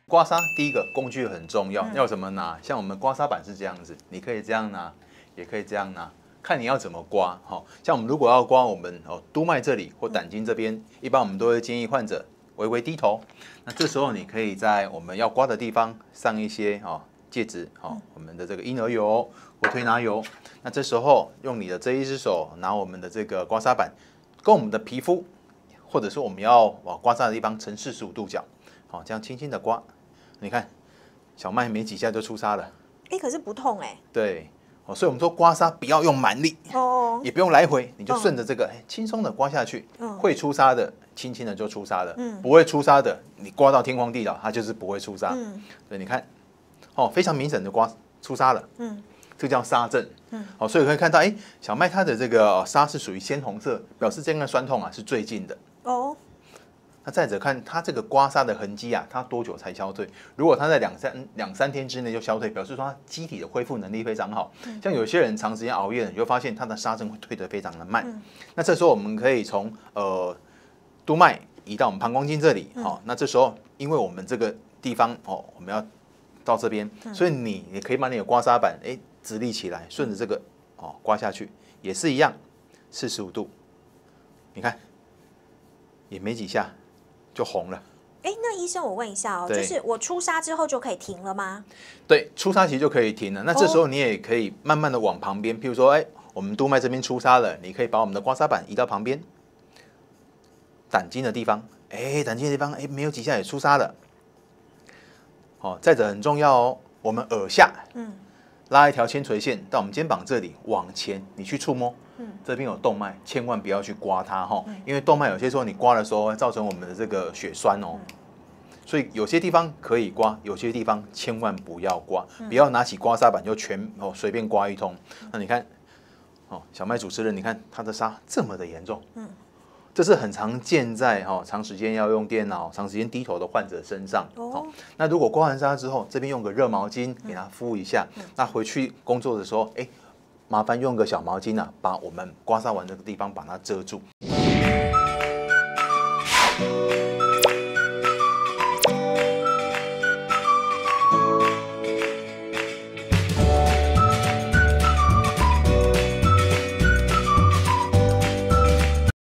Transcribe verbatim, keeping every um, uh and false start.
刮痧第一个工具很重要，要怎么拿？像我们刮痧板是这样子，你可以这样拿，也可以这样拿，看你要怎么刮。好，像我们如果要刮我们哦督脉这里或胆经这边，一般我们都会建议患者微微低头。那这时候你可以在我们要刮的地方上一些哦介质，哦我们的这个婴儿油或推拿油。那这时候用你的这一只手拿我们的这个刮痧板，跟我们的皮肤，或者是我们要往刮痧的地方呈四十五度角，好，这样轻轻的刮。你看，小麦没几下就出痧了。 哎、欸，可是不痛哎、欸。 对，哦，所以我们说刮痧不要用蛮力，哦，也不用来回，你就顺着这个轻松的刮下去。嗯，会出痧的，轻轻的就出痧了。嗯，不会出痧的，你刮到天荒地老，它就是不会出痧。嗯，对，你看，哦，非常明显的刮出痧了。嗯，这叫痧症。嗯，好，所以可以看到，哎，小麦它的这个痧是属于鲜红色，表示这个酸痛啊是最近的。哦。那再者看它这个刮痧的痕迹啊，它多久才消退？如果它在两三两三天之内就消退，表示说它机体的恢复能力非常好。嗯、像有些人长时间熬夜，你就发现他的痧症会退得非常的慢。嗯、那这时候我们可以从呃督脉移到我们膀胱经这里，好、嗯哦，那这时候因为我们这个地方哦，我们要到这边，嗯、所以你也可以把你的刮痧板哎直立起来，顺着这个哦刮下去，也是一样，四十五度，你看也没几下。就红了。 哎，那医生，我问一下哦，就是我出痧之后就可以停了吗？ 对，出痧其实就可以停了。那这时候你也可以慢慢的往旁边，譬如说，哎，我们督脉这边出痧了，你可以把我们的刮痧板移到旁边，胆经的地方，哎，胆经的地方，哎，没有几下也出痧了。哦，再者很重要哦，我们耳下，嗯，拉一条铅垂线到我们肩膀这里，往前，你去触摸。嗯，这边有动脉，千万不要去刮它哈，嗯、因为动脉有些时候你刮的时候会造成我们的这个血栓哦，嗯、所以有些地方可以刮，有些地方千万不要刮，嗯、不要拿起刮痧板就全哦随便刮一通。那你看，哦，小麦主持人，你看他的痧这么的严重，嗯，这是很常见在哦长时间要用电脑、长时间低头的患者身上。哦，那如果刮完痧之后，这边用个热毛巾给他敷一下，嗯、那回去工作的时候，哎。麻烦用个小毛巾啊，把我们刮痧完这个地方把它遮住。